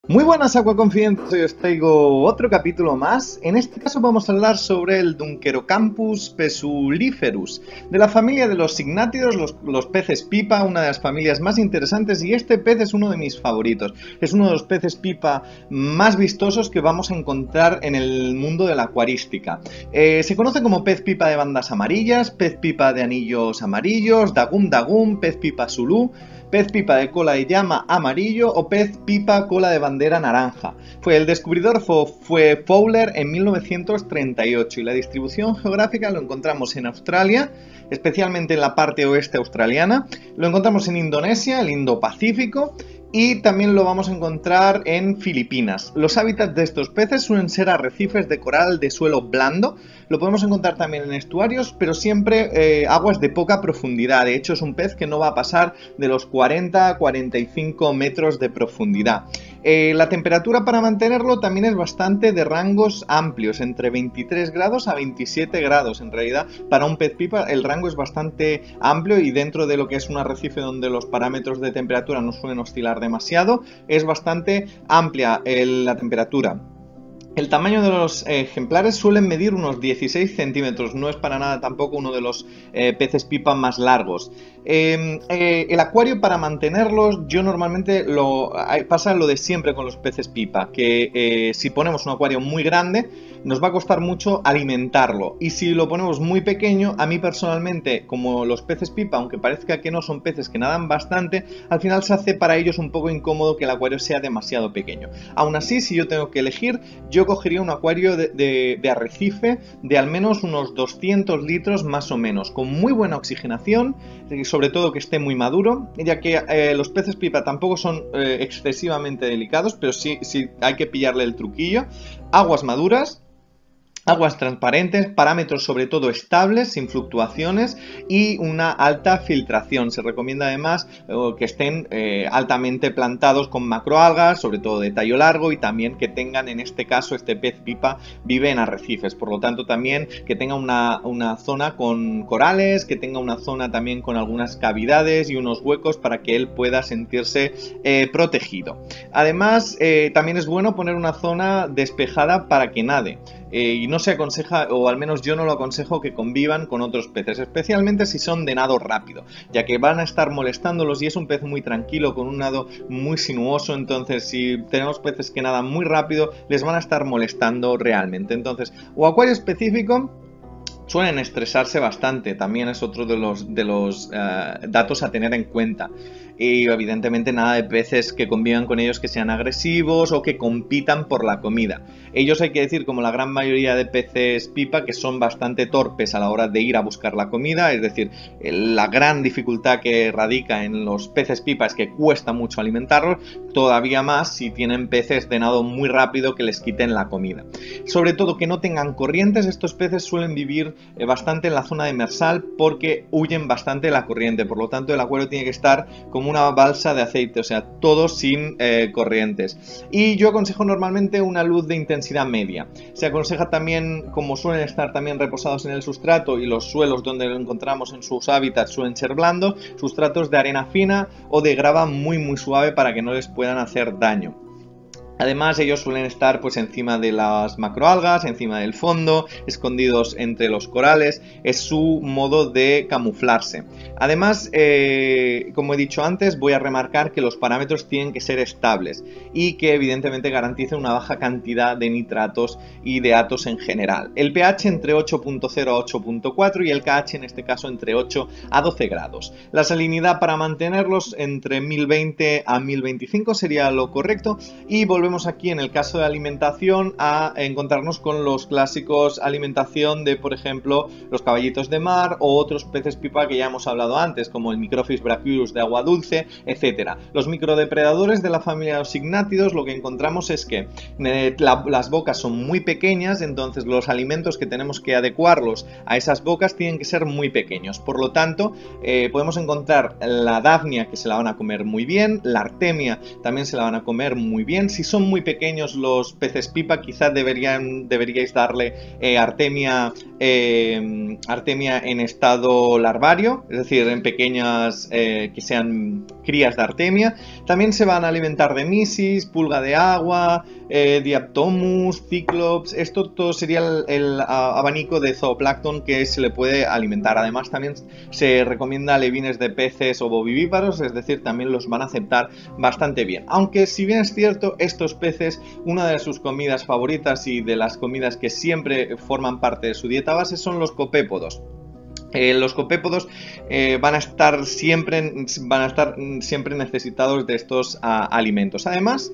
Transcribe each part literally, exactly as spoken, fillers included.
Muy buenas acuaconfidentes, hoy os traigo otro capítulo más. En este caso vamos a hablar sobre el Dunkerocampus pesuliferus, de la familia de los signátidos, los, los peces pipa, una de las familias más interesantes, y este pez es uno de mis favoritos. Es uno de los peces pipa más vistosos que vamos a encontrar en el mundo de la acuarística. Eh, se conoce como pez pipa de bandas amarillas, pez pipa de anillos amarillos, dagum dagum, pez pipa zulú, pez pipa de cola de llama amarillo o pez pipa cola de bandera naranja. Fue el descubridor fue Fowler en mil novecientos treinta y ocho y la distribución geográfica lo encontramos en Australia, especialmente en la parte oeste australiana, lo encontramos en Indonesia, el Indo-Pacífico, y también lo vamos a encontrar en Filipinas. Los hábitats de estos peces suelen ser arrecifes de coral de suelo blando. Lo podemos encontrar también en estuarios, pero siempre eh, aguas de poca profundidad. De hecho, es un pez que no va a pasar de los cuarenta a cuarenta y cinco metros de profundidad. Eh, la temperatura para mantenerlo también es bastante de rangos amplios, entre veintitrés grados a veintisiete grados. En realidad, para un pez pipa el rango es bastante amplio y dentro de lo que es un arrecife donde los parámetros de temperatura no suelen oscilar demasiado, es bastante amplia el, la temperatura. El tamaño de los eh, ejemplares suelen medir unos dieciséis centímetros, no es para nada tampoco uno de los eh, peces pipa más largos. Eh, eh, el acuario, para mantenerlos, yo normalmente lo, pasa lo de siempre con los peces pipa, que eh, si ponemos un acuario muy grande nos va a costar mucho alimentarlo, y si lo ponemos muy pequeño, a mí personalmente, como los peces pipa, aunque parezca que no son peces que nadan bastante, al final se hace para ellos un poco incómodo que el acuario sea demasiado pequeño. Aún así, si yo tengo que elegir, yo cogería un acuario de, de, de arrecife de al menos unos doscientos litros más o menos, con muy buena oxigenación, sobre todo que esté muy maduro, ya que eh, los peces pipa tampoco son eh, excesivamente delicados, pero sí, sí hay que pillarle el truquillo. Aguas maduras, aguas transparentes, parámetros sobre todo estables, sin fluctuaciones, y una alta filtración. Se recomienda además eh, que estén eh, altamente plantados con macroalgas, sobre todo de tallo largo, y también que tengan, en este caso, este pez pipa vive en arrecifes, por lo tanto también que tenga una, una zona con corales, que tenga una zona también con algunas cavidades y unos huecos para que él pueda sentirse eh, protegido. Además, eh, también es bueno poner una zona despejada para que nade. Eh, y no se aconseja, o al menos yo no lo aconsejo, que convivan con otros peces, especialmente si son de nado rápido, ya que van a estar molestándolos, y es un pez muy tranquilo, con un nado muy sinuoso. Entonces, si tenemos peces que nadan muy rápido, les van a estar molestando realmente. Entonces, o acuario específico, suelen estresarse bastante, también es otro de los, de los uh, datos a tener en cuenta. Y evidentemente nada de peces que convivan con ellos que sean agresivos o que compitan por la comida. Ellos, hay que decir, como la gran mayoría de peces pipa, que son bastante torpes a la hora de ir a buscar la comida. Es decir, la gran dificultad que radica en los peces pipa es que cuesta mucho alimentarlos, todavía más si tienen peces de nado muy rápido que les quiten la comida. Sobre todo que no tengan corrientes. Estos peces suelen vivir eh, bastante en la zona demersal porque huyen bastante de la corriente, por lo tanto el acuario tiene que estar como una balsa de aceite, o sea, todo sin eh, corrientes. Y yo aconsejo normalmente una luz de intensidad media. Se aconseja también, como suelen estar también reposados en el sustrato y los suelos donde lo encontramos en sus hábitats suelen ser blandos, sustratos de arena fina o de grava muy muy suave para que no les puedan hacer daño. Además, ellos suelen estar pues encima de las macroalgas, encima del fondo, escondidos entre los corales. Es su modo de camuflarse. Además, eh, como he dicho antes, voy a remarcar que los parámetros tienen que ser estables y que evidentemente garanticen una baja cantidad de nitratos y de atos en general. El pH entre ocho punto cero a ocho punto cuatro y el KH en este caso entre ocho a doce grados. La salinidad para mantenerlos entre mil veinte a mil veinticinco sería lo correcto, y volvemos Volvemos aquí en el caso de alimentación a encontrarnos con los clásicos alimentación de, por ejemplo, los caballitos de mar o otros peces pipa que ya hemos hablado antes, como el Microphis brachyurus de agua dulce, etcétera. Los microdepredadores de la familia de los signátidos, lo que encontramos es que eh, la, las bocas son muy pequeñas, entonces los alimentos que tenemos que adecuarlos a esas bocas tienen que ser muy pequeños. Por lo tanto, eh, podemos encontrar la Daphnia, que se la van a comer muy bien, la Artemia también se la van a comer muy bien. Si son son muy pequeños los peces pipa, quizás deberían, deberíais darle eh, Artemia, eh, Artemia en estado larvario, es decir, en pequeñas, eh, que sean crías de Artemia. También se van a alimentar de Mysis, pulga de agua, eh, Diaptomus, Cyclops. Esto todo sería el, el a, abanico de zooplancton que se le puede alimentar. Además, también se recomienda alevines de peces ovovivíparos, es decir, también los van a aceptar bastante bien. Aunque, si bien es cierto, estos peces, una de sus comidas favoritas y de las comidas que siempre forman parte de su dieta base son los copépodos. Eh, los copépodos eh, van a estar siempre, van a estar siempre necesitados de estos a, alimentos. Además,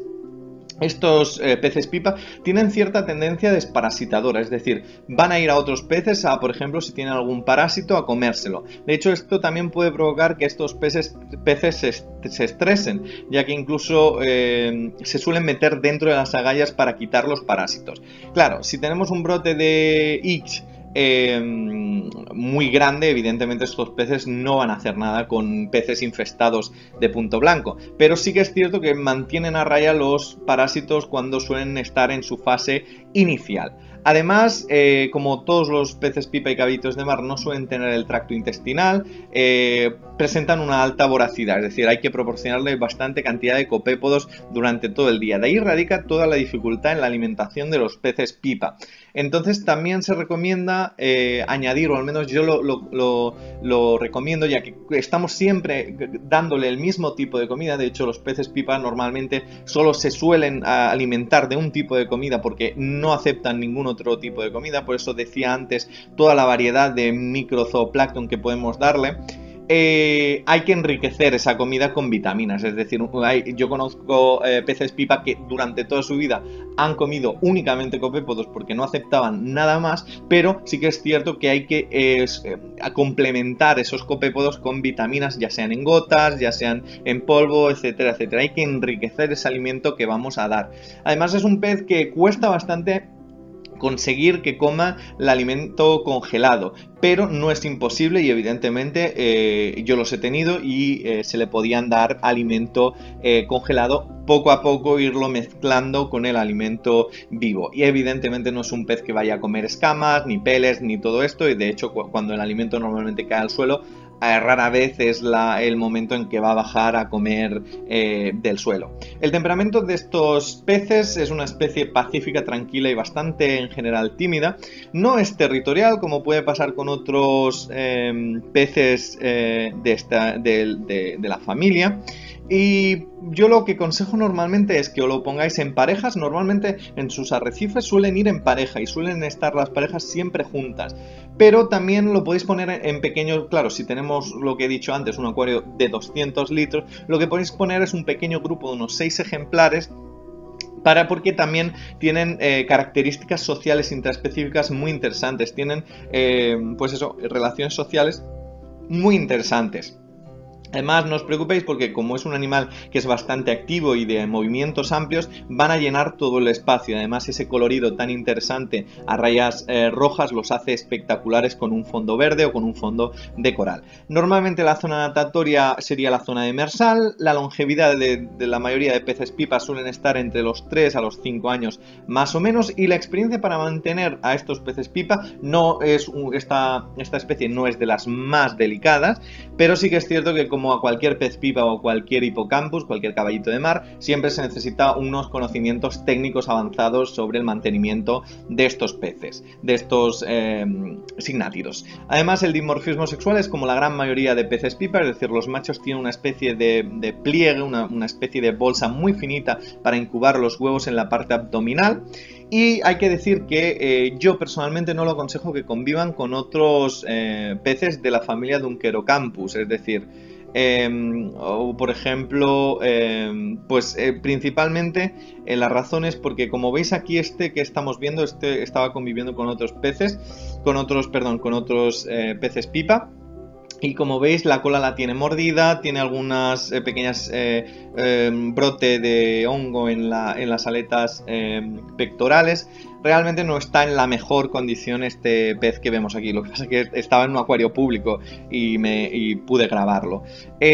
estos eh, peces pipa tienen cierta tendencia desparasitadora, es decir, van a ir a otros peces a, por ejemplo, si tienen algún parásito, a comérselo. De hecho, esto también puede provocar que estos peces, peces se, se estresen, ya que incluso eh, se suelen meter dentro de las agallas para quitar los parásitos. Claro, si tenemos un brote de ich Eh, muy grande, evidentemente estos peces no van a hacer nada con peces infestados de punto blanco, pero sí que es cierto que mantienen a raya los parásitos cuando suelen estar en su fase inicial. Además, eh, como todos los peces pipa y caballitos de mar no suelen tener el tracto intestinal, eh, presentan una alta voracidad, es decir, hay que proporcionarles bastante cantidad de copépodos durante todo el día. De ahí radica toda la dificultad en la alimentación de los peces pipa. Entonces también se recomienda eh, añadir, o al menos yo lo, lo, lo, lo recomiendo, ya que estamos siempre dándole el mismo tipo de comida. De hecho, los peces pipa normalmente solo se suelen alimentar de un tipo de comida porque no aceptan ningún otro tipo de comida. Por eso decía antes toda la variedad de microzooplancton que podemos darle. Eh, hay que enriquecer esa comida con vitaminas, es decir, hay, yo conozco eh, peces pipa que durante toda su vida han comido únicamente copépodos porque no aceptaban nada más, pero sí que es cierto que hay que eh, complementar esos copépodos con vitaminas, ya sean en gotas, ya sean en polvo, etcétera, etcétera. Hay que enriquecer ese alimento que vamos a dar. Además, es un pez que cuesta bastante conseguir que coma el alimento congelado, pero no es imposible y evidentemente eh, yo los he tenido y eh, se le podían dar alimento eh, congelado, poco a poco irlo mezclando con el alimento vivo. Y evidentemente no es un pez que vaya a comer escamas, ni peles, ni todo esto, y de hecho cu cuando el alimento normalmente cae al suelo, Eh, rara vez es la, el momento en que va a bajar a comer eh, del suelo. El temperamento de estos peces es una especie pacífica, tranquila y bastante en general tímida. No es territorial como puede pasar con otros eh, peces eh, de, esta, de, de, de la familia. Y yo lo que aconsejo normalmente es que os lo pongáis en parejas. Normalmente en sus arrecifes suelen ir en pareja y suelen estar las parejas siempre juntas. Pero también lo podéis poner en pequeños, claro, si tenemos lo que he dicho antes, un acuario de doscientos litros, lo que podéis poner es un pequeño grupo de unos seis ejemplares, para porque también tienen eh, características sociales intraespecíficas muy interesantes. Tienen, eh, pues eso, relaciones sociales muy interesantes. Además, no os preocupéis porque como es un animal que es bastante activo y de movimientos amplios, van a llenar todo el espacio. Además, ese colorido tan interesante a rayas eh, rojas los hace espectaculares con un fondo verde o con un fondo de coral. Normalmente la zona natatoria sería la zona demersal. La longevidad de, de la mayoría de peces pipa suelen estar entre los tres a los cinco años más o menos, y la experiencia para mantener a estos peces pipa no es esta, esta especie no es de las más delicadas, pero sí que es cierto que como Como a cualquier pez pipa o cualquier hipocampus, cualquier caballito de mar, siempre se necesita unos conocimientos técnicos avanzados sobre el mantenimiento de estos peces, de estos eh, signátidos. Además, el dimorfismo sexual es como la gran mayoría de peces pipa, es decir, los machos tienen una especie de, de pliegue, una, una especie de bolsa muy finita para incubar los huevos en la parte abdominal. Y hay que decir que eh, yo personalmente no lo aconsejo que convivan con otros eh, peces de la familia Dunkerocampus, es decir, Eh, o por ejemplo, eh, pues eh, principalmente eh, la razón es porque, como veis aquí, este que estamos viendo, este estaba conviviendo con otros peces, con otros, perdón, con otros eh, peces pipa. Y como veis, la cola la tiene mordida, tiene algunas eh, pequeñas eh, eh, brote de hongo en, la, en las aletas eh, pectorales. Realmente no está en la mejor condición este pez que vemos aquí. Lo que pasa es que estaba en un acuario público y, me, y pude grabarlo.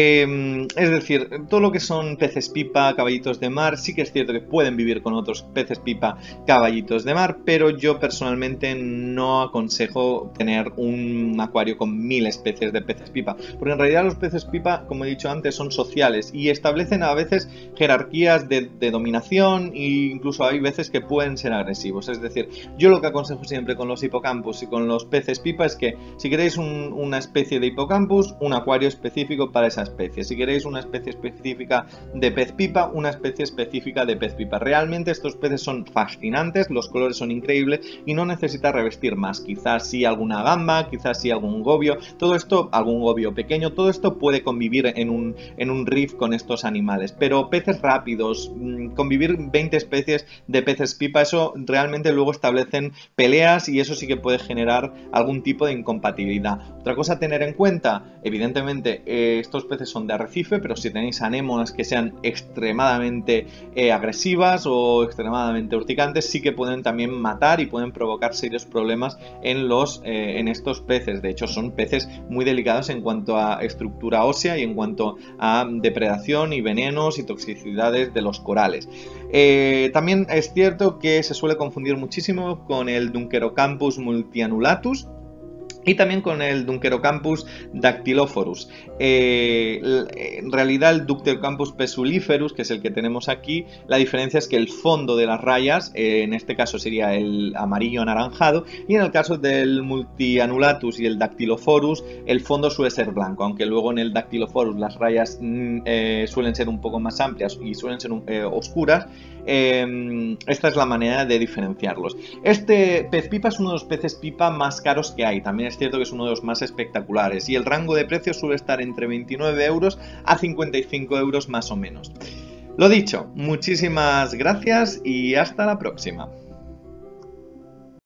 Eh, es decir, todo lo que son peces pipa, caballitos de mar, sí que es cierto que pueden vivir con otros peces pipa, caballitos de mar, pero yo personalmente no aconsejo tener un acuario con mil especies de peces pipa, porque en realidad los peces pipa, como he dicho antes, son sociales y establecen a veces jerarquías de, de dominación e incluso hay veces que pueden ser agresivos. Es decir, yo lo que aconsejo siempre con los hipocampus y con los peces pipa es que si queréis un, una especie de hipocampus, un acuario específico para esa especie. Si queréis una especie específica de pez pipa, una especie específica de pez pipa. Realmente estos peces son fascinantes, los colores son increíbles y no necesita revestir más. Quizás sí alguna gamba, quizás sí algún gobio, todo esto, algún gobio pequeño, todo esto puede convivir en un, en un reef con estos animales. Pero peces rápidos, convivir veinte especies de peces pipa, eso realmente luego establecen peleas y eso sí que puede generar algún tipo de incompatibilidad. Otra cosa a tener en cuenta, evidentemente eh, estos peces son de arrecife, pero si tenéis anémonas que sean extremadamente eh, agresivas o extremadamente urticantes, sí que pueden también matar y pueden provocar serios problemas en, los, eh, en estos peces. De hecho, son peces muy delicados en cuanto a estructura ósea y en cuanto a depredación y venenos y toxicidades de los corales. Eh, también es cierto que se suele confundir muchísimo con el Dunkerocampus multiannulatus y también con el Dunkerocampus dactylophorus. Eh, en realidad el Dunkerocampus pesuliferus, que es el que tenemos aquí, la diferencia es que el fondo de las rayas, eh, en este caso sería el amarillo anaranjado, y en el caso del multiannulatus y el dactylophorus, el fondo suele ser blanco, aunque luego en el dactylophorus las rayas mm, eh, suelen ser un poco más amplias y suelen ser eh, oscuras. Eh, esta es la manera de diferenciarlos. Este pez pipa es uno de los peces pipa más caros que hay, también es cierto que es uno de los más espectaculares y el rango de precios suele estar entre veintinueve euros a cincuenta y cinco euros más o menos. Lo dicho, muchísimas gracias y hasta la próxima.